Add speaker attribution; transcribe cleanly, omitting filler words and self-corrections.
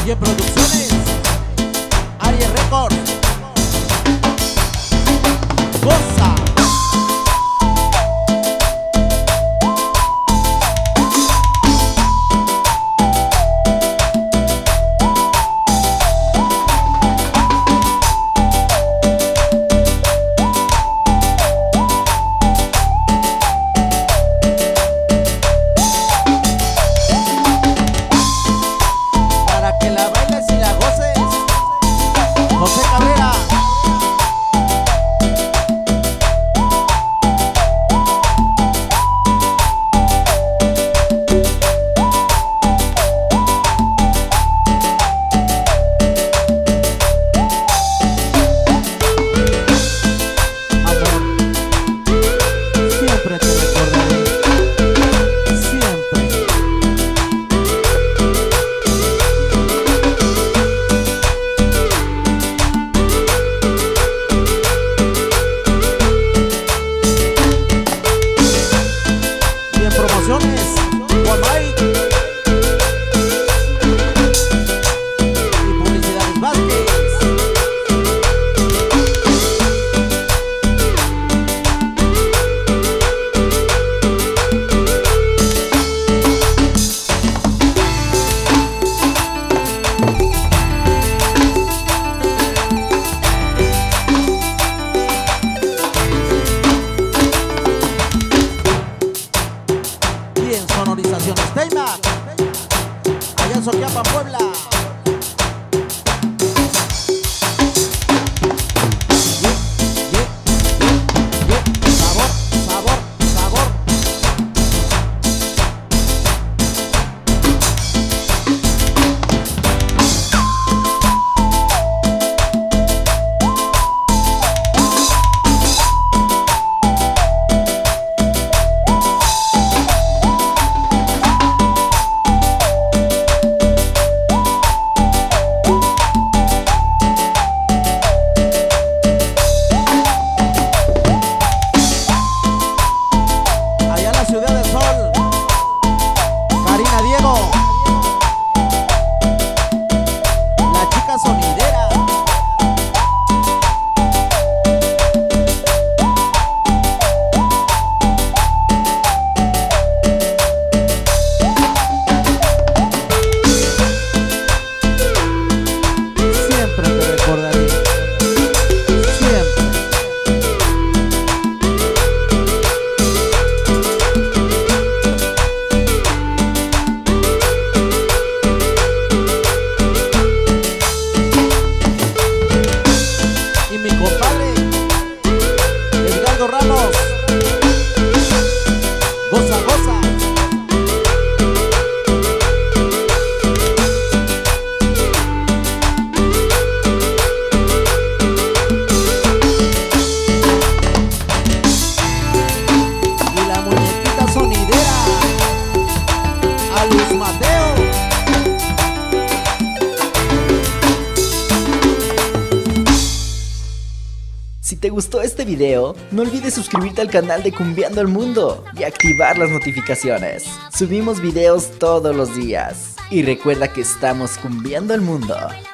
Speaker 1: Y en producciones, Aries Records. Goza. Para que la bailes y la goces, José Cabrera. Amor, siempre te recordaré, siempre. Y en promociones, Juan Mike. Y Publicidades Vázquez. Y en sonorizaciones Teima, allá en Soquiapa, Puebla. Sabor, sabor, sabor. Allá en la Ciudad del Sol, Karina Diego, la chica sonidera. Siempre te recordaré, siempre. Y mi compadre Edgardo Ramos, goza, goza. Y la muñequita sonidera, a Luz Mateo.
Speaker 2: Si te gustó este video, no olvides suscribirte al canal de Cumbiando el Mundo y activar las notificaciones. Subimos videos todos los días. Y recuerda que estamos cumbiando el mundo.